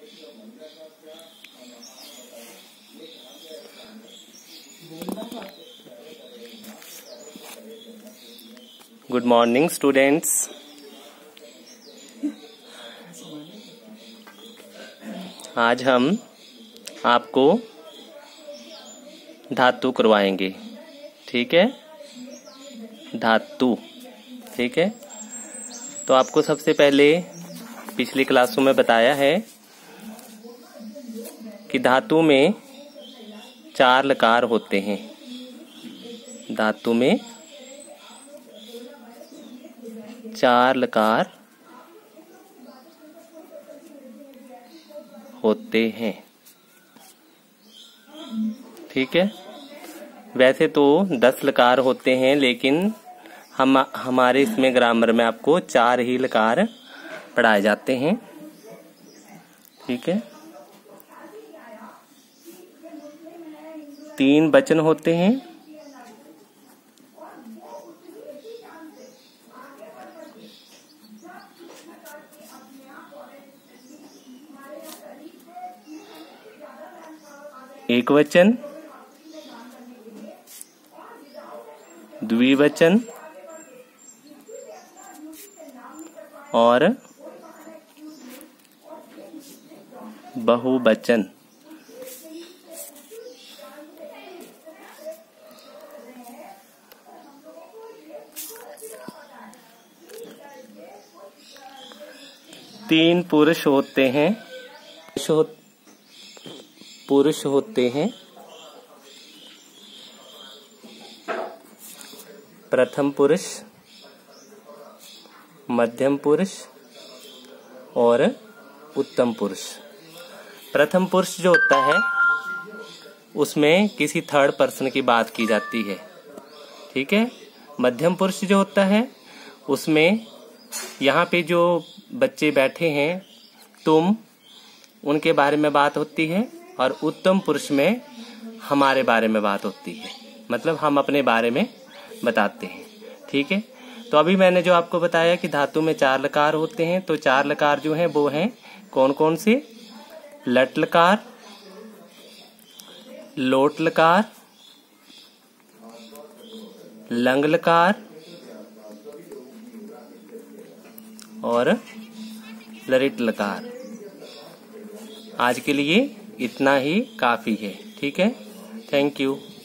Good morning students. आज हम आपको धातु करवाएंगे, ठीक है। धातु, ठीक है। तो आपको सबसे पहले पिछली क्लासों में बताया है कि धातु में 4 लकार होते हैं। धातु में 4 लकार होते हैं, ठीक है। वैसे तो 10 लकार होते हैं, लेकिन हमारे इसमें ग्रामर में आपको 4 ही लकार पढ़ाए जाते हैं, ठीक है। 3 वचन होते हैं, एक वचन, द्विवचन और बहुवचन। तीन पुरुष होते हैं, पुरुष होते हैं। प्रथम पुरुष, मध्यम पुरुष और उत्तम पुरुष। प्रथम पुरुष जो होता है उसमें किसी थर्ड पर्सन की बात की जाती है, ठीक है। मध्यम पुरुष जो होता है उसमें यहाँ पे जो बच्चे बैठे हैं तुम, उनके बारे में बात होती है। और उत्तम पुरुष में हमारे बारे में बात होती है, मतलब हम अपने बारे में बताते हैं, ठीक है। तो अभी मैंने जो आपको बताया कि धातु में 4 लकार होते हैं, तो 4 लकार जो हैं वो हैं कौन कौन से? लट लकार, लोट लकार, लंग लकार और लरिट लकार। आज के लिए इतना ही काफी है, ठीक है। Thank you.